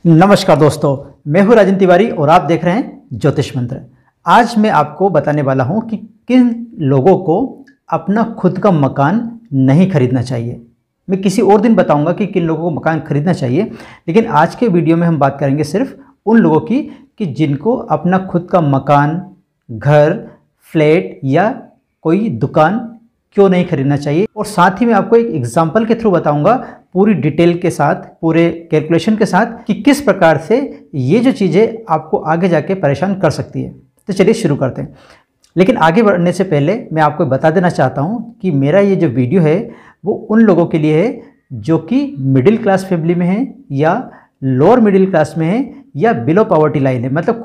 नमस्कार दोस्तों, मैं हूं राजन तिवारी और आप देख रहे हैं ज्योतिष मंत्र। आज मैं आपको बताने वाला हूं कि किन लोगों को अपना खुद का मकान नहीं खरीदना चाहिए। मैं किसी और दिन बताऊंगा कि किन लोगों को मकान खरीदना चाहिए, लेकिन आज के वीडियो में हम बात करेंगे सिर्फ उन लोगों की कि जिनको अपना खुद का मकान, घर, फ्लैट या कोई दुकान क्यों नहीं खरीदना चाहिए। और साथ ही मैं आपको एक एग्जाम्पल के थ्रू बताऊंगा पूरी डिटेल के साथ, पूरे कैलकुलेशन के साथ कि किस प्रकार से ये जो चीज़ें आपको आगे जाके परेशान कर सकती है। तो चलिए शुरू करते हैं। लेकिन आगे बढ़ने से पहले मैं आपको बता देना चाहता हूँ कि मेरा ये जो वीडियो है वो उन लोगों के लिए है जो कि मिडिल क्लास फैमिली में है या लोअर मिडिल क्लास में है या बिलो पॉवर्टी लाइन है। मतलब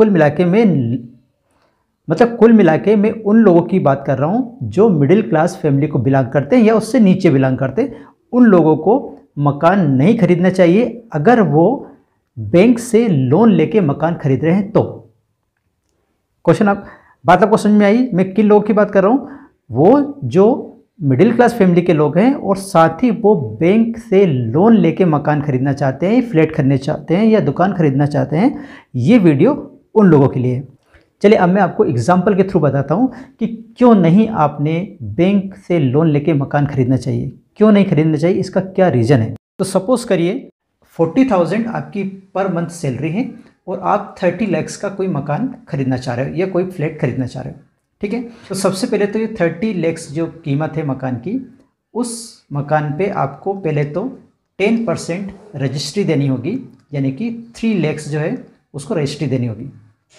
कुल मिला के मैं उन लोगों की बात कर रहा हूँ जो मिडिल क्लास फैमिली को बिलोंग करते हैं या उससे नीचे बिलोंग करते हैं। उन लोगों को मकान नहीं खरीदना चाहिए अगर वो बैंक से लोन लेके मकान खरीद रहे हैं तो। बात आपको समझ में आई? मैं किन लोगों की बात कर रहा हूँ? वो जो मिडिल क्लास फैमिली के लोग हैं और साथ ही वो बैंक से लोन लेके मकान खरीदना चाहते हैं, फ्लैट खरीदना चाहते हैं या दुकान खरीदना चाहते हैं। ये वीडियो उन लोगों के लिए। चलिए अब मैं आपको एग्जाम्पल के थ्रू बताता हूँ कि क्यों नहीं आपने बैंक से लोन लेके मकान खरीदना चाहिए, क्यों नहीं खरीदना चाहिए, इसका क्या रीज़न है। तो सपोज़ करिए 40,000 आपकी पर मंथ सैलरी है और आप 30 लाख का कोई मकान खरीदना चाह रहे हो या कोई फ्लैट खरीदना चाह रहे हो। ठीक है, तो सबसे पहले तो ये 30 लाख जो कीमत है मकान की, उस मकान पे आपको पहले तो 10% रजिस्ट्री देनी होगी, यानी कि 3 लाख जो है उसको रजिस्ट्री देनी होगी।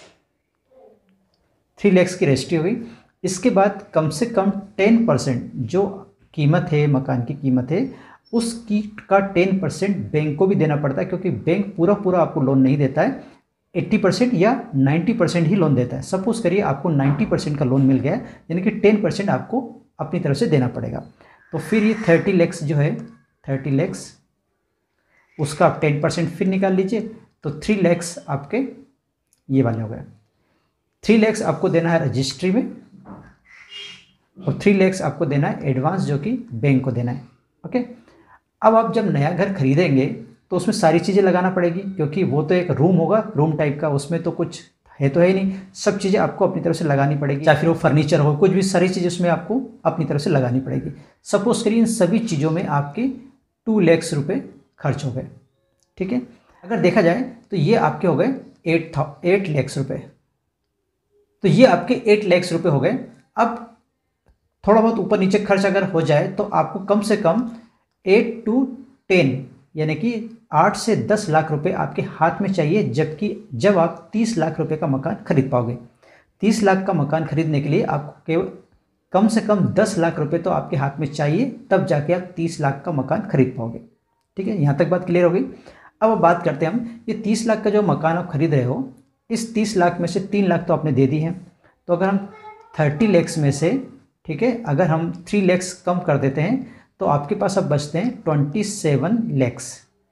3 लाख की रजिस्ट्री होगी। इसके बाद कम से कम 10% जो कीमत है, मकान की कीमत है, उसकी का 10% बैंक को भी देना पड़ता है, क्योंकि बैंक पूरा आपको लोन नहीं देता है, 80% या 90% ही लोन देता है। सपोज करिए आपको 90% का लोन मिल गया है, यानी कि 10% आपको अपनी तरफ से देना पड़ेगा। तो फिर ये 30 लाख जो है, 30 लाख उसका आप 10% फिर निकाल लीजिए, तो 3 लाख आपके ये वाले हो गए। 3 लाख आपको देना है रजिस्ट्री में और 3 लाख आपको देना है एडवांस, जो कि बैंक को देना है। ओके, अब आप जब नया घर खरीदेंगे तो उसमें सारी चीज़ें लगाना पड़ेगी, क्योंकि वो तो एक रूम होगा, रूम टाइप का, उसमें तो कुछ है तो है ही नहीं, सब चीज़ें आपको अपनी तरफ से लगानी पड़ेगी। चाहे फिर वो फर्नीचर हो, कुछ भी, सारी चीज़ें उसमें आपको अपनी तरफ से लगानी पड़ेगी। सपोज करिए इन सभी चीज़ों में आपके 2 लाख रुपये खर्च हो गए। ठीक है, अगर देखा जाए तो ये आपके हो गए 8 लाख रुपये। तो ये आपके 8 लाख रुपये हो गए। अब थोड़ा बहुत ऊपर नीचे खर्च अगर हो जाए तो आपको कम से कम 8 to 10 यानी कि 8 से 10 लाख रुपए आपके हाथ में चाहिए, जबकि जब आप 30 लाख रुपए का मकान खरीद पाओगे। 30 लाख का मकान खरीदने के लिए आपको केवल कम से कम 10 लाख रुपए तो आपके हाथ में चाहिए, तब जाके आप 30 लाख का मकान खरीद पाओगे। ठीक है, यहाँ तक बात क्लियर हो गई। अब बात करते हैं हम, ये 30 लाख का जो मकान आप खरीद रहे हो, इस 30 लाख में से 3 लाख तो आपने दे दी है। तो अगर हम 30 लाख में से, ठीक है, अगर हम 3 लाख कम कर देते हैं तो आपके पास अब बचते हैं 27 लाख।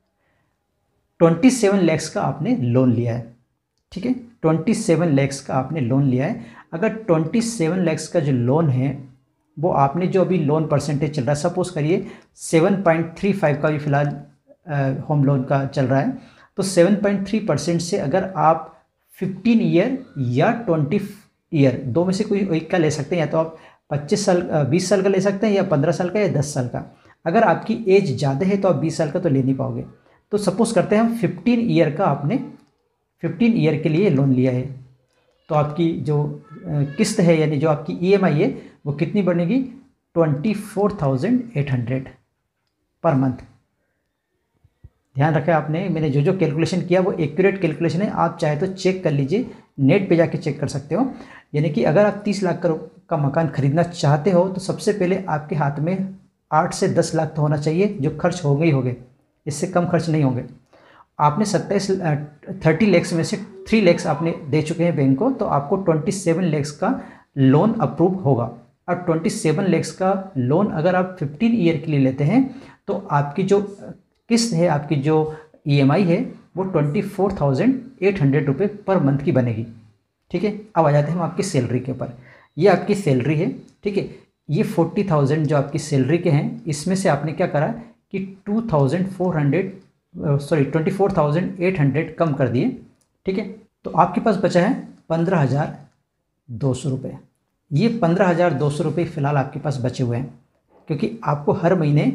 27 लाख का आपने लोन लिया है। ठीक है, 27 लाख का आपने लोन लिया है। अगर 27 लाख का जो लोन है वो आपने, जो अभी लोन परसेंटेज चल रहा है, सपोज करिए 7.35 का भी फिलहाल होम लोन का चल रहा है, तो 7.3% से अगर आप 15 ईयर या 20 ईयर, दो में से कोई एक का ले सकते हैं, या तो आप 20 साल का ले सकते हैं, या 15 साल का, या 10 साल का। अगर आपकी एज ज़्यादा है तो आप 20 साल का तो ले नहीं पाओगे। तो सपोज करते हैं हम 15 ईयर का, आपने 15 ईयर के लिए लोन लिया है, तो आपकी जो किस्त है, यानी जो आपकी EMI है, वो कितनी बनेगी? 24,800 पर मंथ। ध्यान रखें आपने, मैंने जो कैलकुलेशन किया वो एक्यूरेट कैलकुलेशन है। आप चाहे तो चेक कर लीजिए, नेट पे जाके चेक कर सकते हो। यानी कि अगर आप 30 लाख का मकान खरीदना चाहते हो तो सबसे पहले आपके हाथ में 8 से 10 लाख तो होना चाहिए, जो खर्च होंगे ही होंगे, इससे कम खर्च नहीं होंगे। आपने 30 लाख में से 3 लाख आपने दे चुके हैं बैंक को, तो आपको 27 लाख का लोन अप्रूव होगा। अब 27 लाख का लोन अगर आप 15 ईयर के लिए लेते हैं तो आपकी जो किस्त है, आपकी जो EMI है, वो 24,800 रुपये पर मंथ की बनेगी। ठीक है, अब आ जाते हैं हम आपकी सैलरी के ऊपर। ये आपकी सैलरी है। ठीक है, ये 40,000 जो आपकी सैलरी के हैं, इसमें से आपने क्या करा कि 2,400 24,800 कम कर दिए, ठीक है। तो आपके पास बचा है 15,200 रुपये। ये 15,200 रुपये फ़िलहाल आपके पास बचे हुए हैं, क्योंकि आपको हर महीने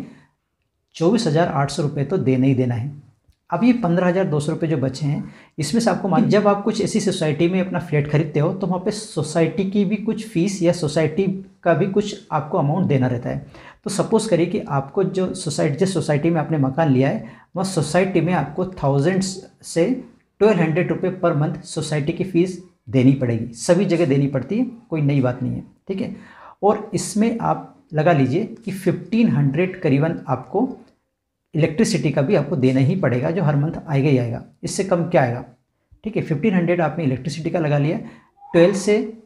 24,800 रुपये तो देना ही देना है। अब ये 15,200 रुपये जो बचे हैं, इसमें से आपको मान, जब आप कुछ ऐसी सोसाइटी में अपना फ्लैट खरीदते हो तो वहाँ पे सोसाइटी की भी कुछ फ़ीस या सोसाइटी का भी कुछ आपको अमाउंट देना रहता है। तो सपोज़ करिए कि आपको जिस सोसाइटी में आपने मकान लिया है, वह सोसाइटी में आपको 1000 से 1200 रुपये पर मंथ सोसाइटी की फ़ीस देनी पड़ेगी। सभी जगह देनी पड़ती है, कोई नई बात नहीं है, ठीक है। और इसमें आप लगा लीजिए कि 1500 करीबन आपको इलेक्ट्रिसिटी का भी आपको देना ही पड़ेगा, जो हर मंथ आएगा ही आएगा, इससे कम क्या आएगा, ठीक है। 1500 आपने इलेक्ट्रिसिटी का लगा लिया, 1000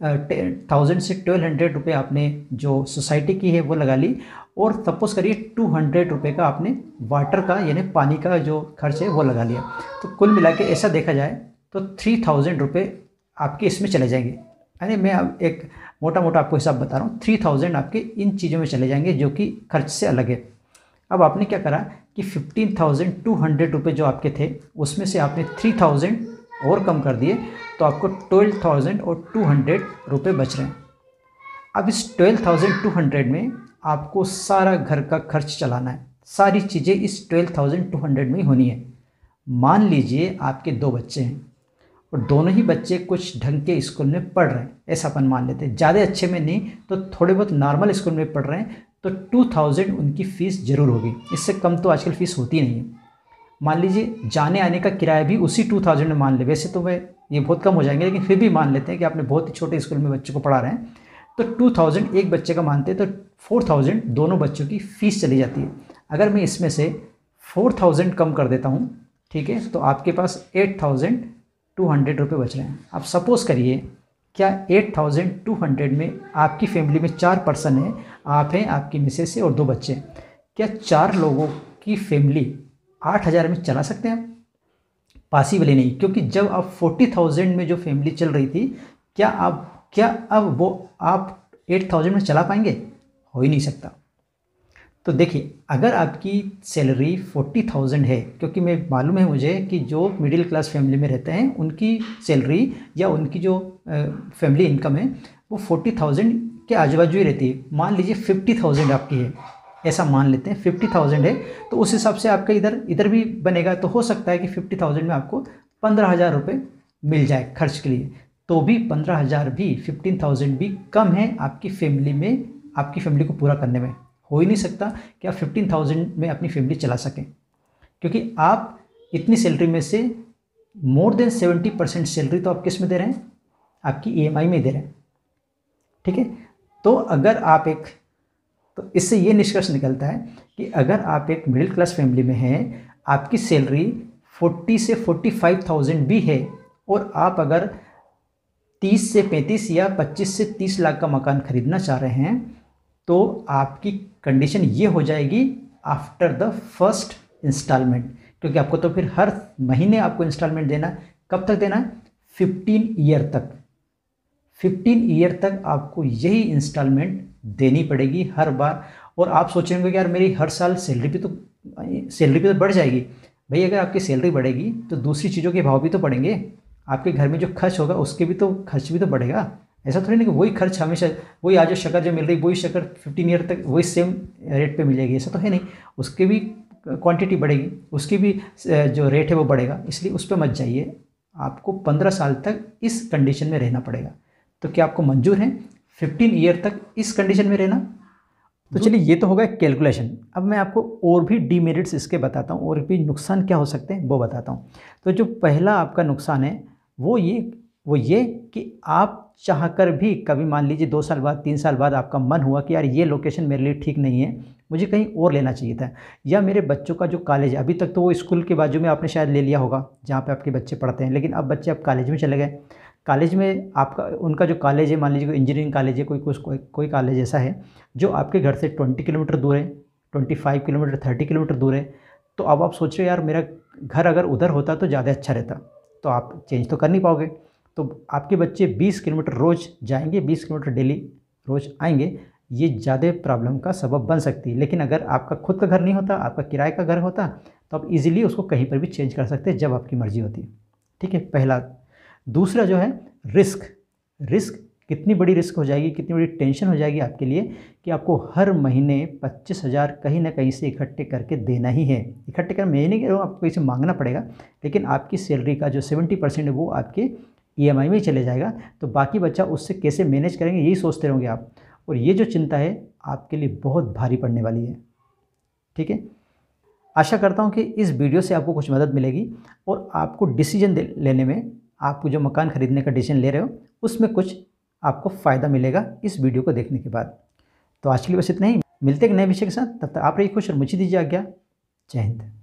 से 1200 रुपये आपने जो सोसाइटी की है वो लगा ली, और सपोज़ करिए 200 रुपये का आपने वाटर का यानी पानी का जो खर्च है वो लगा लिया। तो कुल मिला के ऐसा देखा जाए तो 3000 रुपये आपके इसमें चले जाएंगे। यानी मैं अब एक मोटा मोटा आपको हिसाब बता रहा हूँ, 3000 आपके इन चीज़ों में चले जाएंगे जो कि खर्च से अलग है। अब आपने क्या करा कि 15,200 रुपये जो आपके थे उसमें से आपने 3000 और कम कर दिए, तो आपको 12,200 रुपये बच रहे हैं। अब इस 12,200 में आपको सारा घर का खर्च चलाना है, सारी चीज़ें इस 12,200 में ही होनी है। मान लीजिए आपके 2 बच्चे हैं और दोनों ही बच्चे कुछ ढंग के स्कूल में पढ़ रहे हैं, ऐसा अपन मान लेते हैं, ज़्यादा अच्छे में नहीं तो थोड़े बहुत नॉर्मल स्कूल में पढ़ रहे हैं, तो 2000 उनकी फ़ीस ज़रूर होगी। इससे कम तो आजकल फ़ीस होती नहीं है। मान लीजिए जाने आने का किराया भी उसी 2000 में मान ले, वैसे तो वह ये बहुत कम हो जाएंगे, लेकिन फिर भी मान लेते हैं कि आपने बहुत ही छोटे स्कूल में बच्चों को पढ़ा रहे हैं, तो 2000 एक बच्चे का मानते हैं, तो 4000 दोनों बच्चों की फ़ीस चली जाती है। अगर मैं इसमें से 4000 कम कर देता हूँ, ठीक है, तो आपके पास 8200 रुपये बच रहे हैं। आप सपोज़ करिए क्या 8200 में आपकी फैमिली में 4 पर्सन है, आप हैं, आपकी मिसेस है और 2 बच्चे हैं, क्या 4 लोगों की फैमिली 8000 में चला सकते हैं आप? पॉसिबल ही नहीं, क्योंकि जब आप 40,000 में जो फैमिली चल रही थी, क्या अब वो आप 8000 में चला पाएंगे? हो ही नहीं सकता। तो देखिए, अगर आपकी सैलरी 40,000 है, क्योंकि मैं मालूम है मुझे कि जो मिडिल क्लास फैमिली में रहते हैं उनकी सैलरी या उनकी जो फैमिली इनकम है वो 40,000 के आजू बाजू ही रहती है। मान लीजिए 50,000 आपकी है, ऐसा मान लेते हैं 50,000 है, तो उस हिसाब से आपका इधर भी बनेगा। तो हो सकता है कि 50,000 में आपको 15,000 रुपये मिल जाए खर्च के लिए, तो भी 15,000 भी 15,000 भी कम है आपकी फैमिली में, आपकी फैमिली को पूरा करने में। हो ही नहीं सकता कि आप 15,000 में अपनी फैमिली चला सकें, क्योंकि आप इतनी सैलरी में से मोर देन 70% सैलरी तो आप किस में दे रहे हैं? आपकी EMI में दे रहे हैं, ठीक है। तो अगर आप तो इससे ये निष्कर्ष निकलता है कि अगर आप एक मिडिल क्लास फैमिली में हैं, आपकी सैलरी 40 से 45,000 भी है, और आप अगर 30 से 35 या 25 से 30 लाख का मकान खरीदना चाह रहे हैं, तो आपकी कंडीशन ये हो जाएगी आफ्टर द फर्स्ट इंस्टॉलमेंट, क्योंकि आपको तो फिर हर महीने आपको इंस्टॉलमेंट देना। कब तक देना है? 15 ईयर तक। 15 ईयर तक आपको यही इंस्टॉलमेंट देनी पड़ेगी हर बार। और आप सोचेंगे कि यार मेरी हर साल सैलरी भी तो बढ़ जाएगी। भाई, अगर आपकी सैलरी बढ़ेगी तो दूसरी चीज़ों के भाव भी तो बढ़ेंगे, आपके घर में जो खर्च होगा उसके भी तो खर्च भी तो बढ़ेगा। ऐसा थोड़ी नहीं कि वही खर्च हमेशा, वही आज जो शक्कर जो मिल रही वही शक्कर 15 ईयर तक वही सेम रेट पे मिलेगी, ऐसा तो है नहीं। उसकी भी क्वांटिटी बढ़ेगी, उसकी भी जो रेट है वो बढ़ेगा, इसलिए उस पर मत जाइए। आपको 15 साल तक इस कंडीशन में रहना पड़ेगा। तो क्या आपको मंजूर है 15 ईयर तक इस कंडीशन में रहना? तो चलिए, ये तो होगा कैलकुलेशन। अब मैं आपको और भी डीमेरिट्स इसके बताता हूँ, और भी नुकसान क्या हो सकते हैं वो बताता हूँ। तो जो पहला आपका नुकसान है वो ये कि आप चाहकर भी कभी मान लीजिए 2 साल बाद 3 साल बाद आपका मन हुआ कि यार ये लोकेशन मेरे लिए ठीक नहीं है, मुझे कहीं और लेना चाहिए था, या मेरे बच्चों का जो कॉलेज है, अभी तक तो वो स्कूल के बाजू में आपने शायद ले लिया होगा जहाँ पे आपके बच्चे पढ़ते हैं, लेकिन अब बच्चे अब कॉलेज में चले गए। कॉलेज में आपका उनका जो कॉलेज है, मान लीजिए कोई इंजीनियरिंग कॉलेज है, कोई कॉलेज ऐसा है जो आपके घर से 20 किलोमीटर दूर है, 25 किलोमीटर 30 किलोमीटर दूर है। तो अब आप सोच रहे हो यार मेरा घर अगर उधर होता तो ज़्यादा अच्छा रहता, तो आप चेंज तो कर नहीं पाओगे। तो आपके बच्चे 20 किलोमीटर रोज़ जाएंगे, 20 किलोमीटर डेली रोज़ आएंगे, ये ज़्यादा प्रॉब्लम का सबब बन सकती है। लेकिन अगर आपका खुद का घर नहीं होता, आपका किराए का घर होता, तो आप इजीली उसको कहीं पर भी चेंज कर सकते हैं जब आपकी मर्ज़ी होती है। ठीक है, पहला। दूसरा जो है रिस्क। रिस्क कितनी बड़ी रिस्क हो जाएगी, कितनी बड़ी टेंशन हो जाएगी आपके लिए कि आपको हर महीने 25,000 कहीं ना कहीं से इकट्ठे करके देना ही है। इकट्ठे कर मैं नहीं कह रहा हूँ आपको इसे मांगना पड़ेगा, लेकिन आपकी सैलरी का जो 70% है वो आपके EMI में ही चले जाएगा। तो बाकी बच्चा उससे कैसे मैनेज करेंगे यही सोचते रहोगे आप, और ये जो चिंता है आपके लिए बहुत भारी पड़ने वाली है। ठीक है, आशा करता हूँ कि इस वीडियो से आपको कुछ मदद मिलेगी और आपको डिसीजन लेने में, आपको जो मकान खरीदने का डिसीजन ले रहे हो उसमें कुछ आपको फ़ायदा मिलेगा इस वीडियो को देखने के बाद। तो आज के लिए बस इतना ही। मिलते हैं एक नए विषय के साथ, तब तक आप रहिए खुश और मुझे दीजिए आज्ञा। जय हिंद।